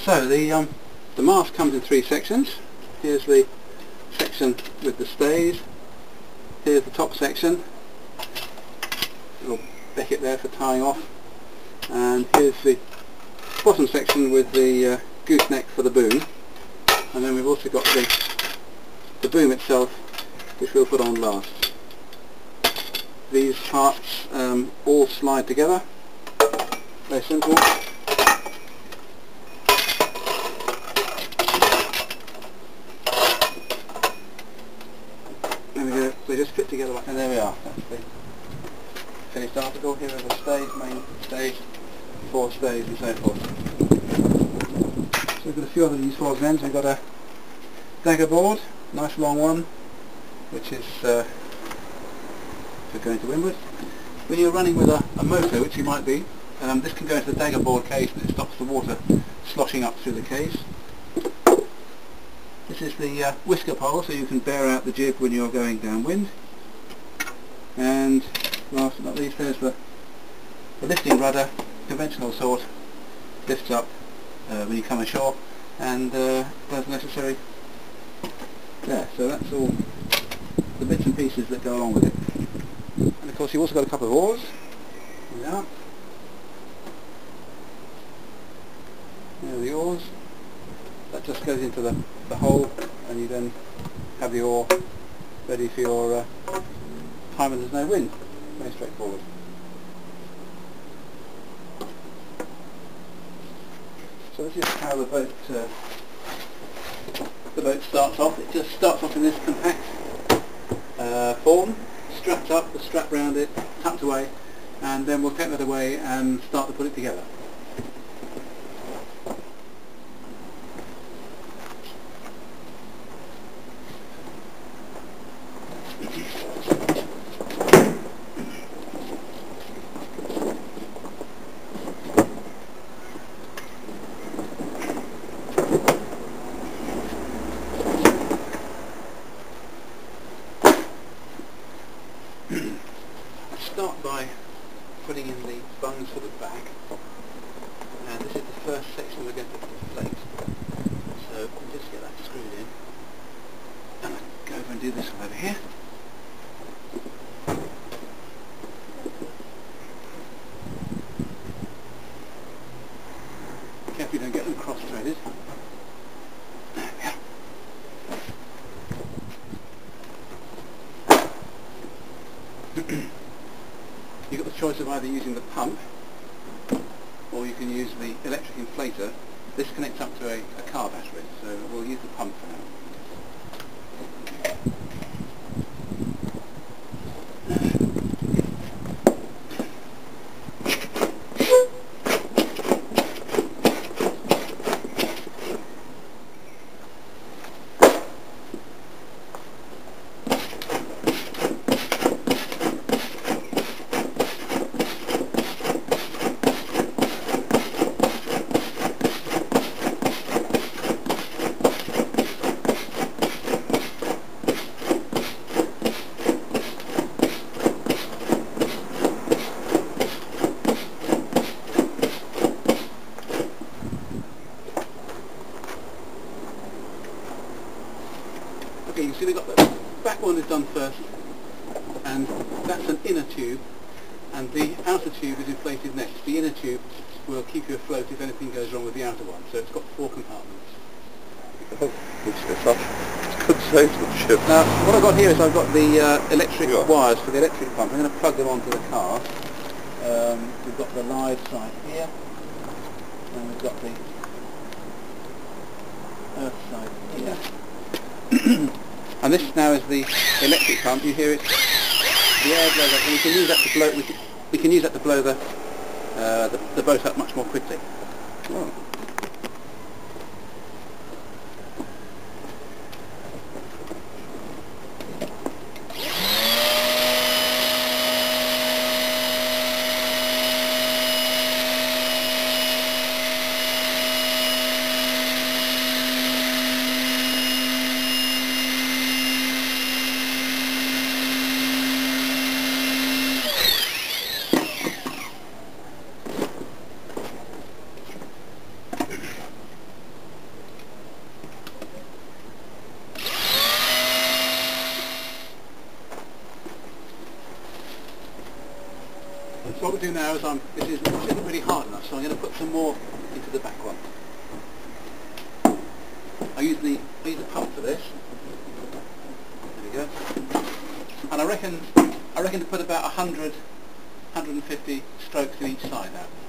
So the mast comes in three sections. Here's the section with the stays. Here's the top section, little becket there for tying off, and here's the bottom section with the gooseneck for the boom, and then we've also got the boom itself, which we'll put on last. These parts all slide together, very simple. There we go, they just fit together, and there we are. That's the finished article. Here are the stays, main stays, 4 stays and so forth. So we've got a few other useful odds and ends. We've got a dagger board, nice long one, which is for going to windward. When you're running with a motor, which you might be, this can go into the dagger board case and it stops the water sloshing up through the case. This is the whisker pole, so you can bear out the jib when you're going downwind. And last but not least, there's the lifting rudder, conventional sort, lifts up when you come ashore and does necessary there. So that's all the bits and pieces that go along with it. And of course you've also got a couple of oars. Here they are. There are the oars. That just goes into the hole, and you then have the oar ready for your time when there's no wind. Very straightforward. So this is how the boat starts off. It just starts off in this compact form, strapped up, the strap round it, tucked away, and then we'll take that away and start to put it together. Start by putting in the bungs for the back, and this is the first section we're going to inflate. So we'll just get that screwed in, and I'll go over and do this one over here. Careful you don't get them cross-threaded. There we are. You've got the choice of either using the pump or you can use the electric inflator. This connects up to a car battery, so we'll use the pump for now. Okay, you see we've got the back one is done first, and that's an inner tube, and the outer tube is inflated next. The inner tube will keep you afloat if anything goes wrong with the outer one, so it's got 4 compartments. Oh, good stuff. It's good salesmanship. Now, what I've got here is I've got the electric wires for the electric pump. I'm going to plug them onto the car. We've got the live side here, and we've got the earth side here. And this now is the electric pump. You hear it, the air blows up, and we can use that to blow. We can use that to blow the boat up much more quickly. Oh. we'll do now is this isn't really hard enough, so I'm going to put some more into the back one. I use the pump for this. There we go. And I reckon to put about 100, 150 strokes in each side now.